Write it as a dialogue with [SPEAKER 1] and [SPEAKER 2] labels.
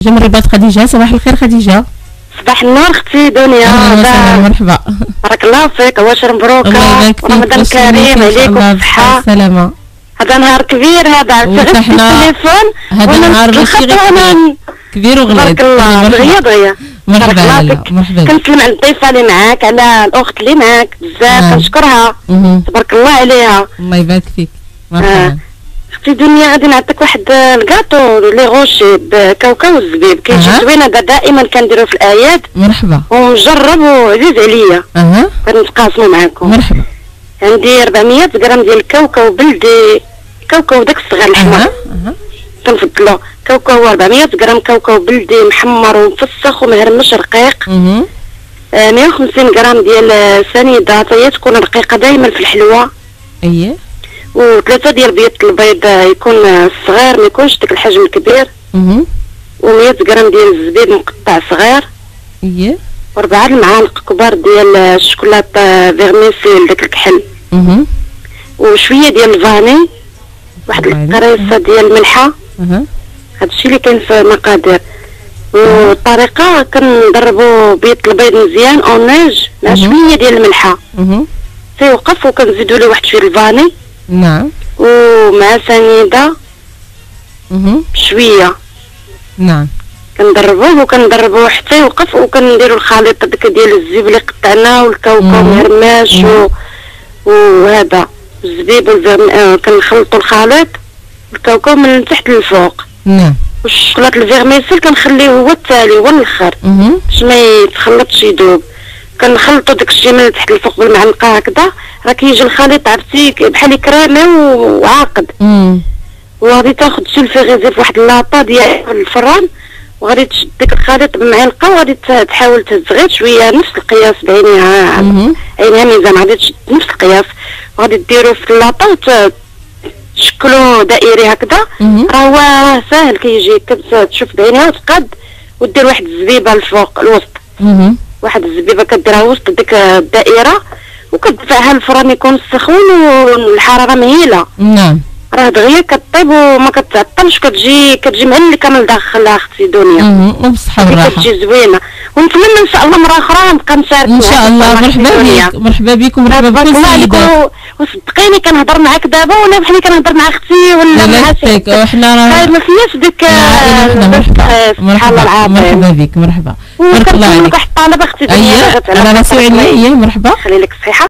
[SPEAKER 1] من رباط خديجه. صباح الخير خديجه.
[SPEAKER 2] صباح النور اختي دنيا.
[SPEAKER 1] مرحبا.
[SPEAKER 2] بارك الله فيك. واشر مبروكه ورمضان كريم عليك والصحه
[SPEAKER 1] والسلامه.
[SPEAKER 2] هذا نهار كبير، هذا عرفتي في التليفون.
[SPEAKER 1] هذا نهار ماشي غير كبير وغليظ.
[SPEAKER 2] بارك الله. دغيا
[SPEAKER 1] مرحبا بك. مرحبا بك.
[SPEAKER 2] كنسلم على الضيفه اللي معاك، على الاخت اللي معاك بزاف كنشكرها. تبارك الله عليها.
[SPEAKER 1] الله يبارك فيك. مرحبا.
[SPEAKER 2] اختي دنيا غادي نعطيك واحد الكاطو لي غوشي بكاوكاو والزبيب، كيجي زوين. هذا دائما كنديرو في الاعياد. مرحبا. ومجرب وعزيز عليا. غادي نتقاسمو معاكم. مرحبا. عندي 400 غرام ديال الكاوكاو بلدي، كاوكاو داك الصغير الحمر. كنفضلو كاوكاو هو 400 غرام كاوكاو بلدي محمر ومفسخ ومهرمش رقيق. 150 غرام ديال سنيده هي تكون رقيقه دائما في الحلوى. و3 ديال بيض البيض يكون صغير ما يكونش داك الحجم الكبير. و100 غرام ديال الزبيب مقطع صغير. و4 المعالق كبار ديال الشوكولاته فيرميسيل داك الكحل. وشويه ديال الفاني، واحد القريصه ديال الملحه. هادشي اللي كاين في المقادير. والطريقه كنضربوا بيض البيض مزيان اونيج مع شويه ديال الملحه. تيوقف وكنزيدوا له واحد شويه الفاني. نعم. ومع سنيده شويه. نعم. كنضربوه حتى يوقف، وكنديروا الخليط داك ديال الزبيب اللي قطعناه والكاوكاو مهرماش وهذا الزبيب كنخلطوا الخليط الكاوكاو من تحت للفوق. نعم. والشوكولاط الفيرميسيل كنخليه هو التالي هو الاخر باش ما يتخلطش يذوب. كنخلطوا داكشي من تحت للفوق بالمعلقه هكذا، راه كيجي الخليط عرفتي بحال كريمي وعاقد. وغادي تاخذ سولفيغيزي في واحد اللاطه ديال الفران، وغادي تشد داك الخليط بمعلقه وغادي تحاول تهز غير شويه نفس القياس بعينيها ميزان. غادي تشد نفس القياس وغادي ديروه في اللاطه تشكلو دائري هكذا. راه ساهل كيجي تشوف بعينيها وتقاد ودير واحد الزبيبه الفوق الوسط. واحد الزبيبه كديرها وسط ديك الدائره وكتدفعها الفران يكون سخون والحراره مهيله. نعم. راه دغيا كطيب وما كتعطلش، كتجي مهلكه من الداخل اختي دنيا. وبصحه والراحه كتجي زوينه. ونتمنى ان شاء الله مره اخرى نبقى نشارك ان شاء الله. مرحبا بك. مرحبا بك ومرحبا بكل سيده. وصدقيني كنهضر معاك دابا ولا بحال كنهضر مع اختي ولا مع شي. وحنا راه ما فياش ديك مرحبا. مرحبا بك. مرحبا. بارك الله عليك. واحد الطلب اختي دنيا. انا راه سؤالي. مرحبا. خلي لك الصحه.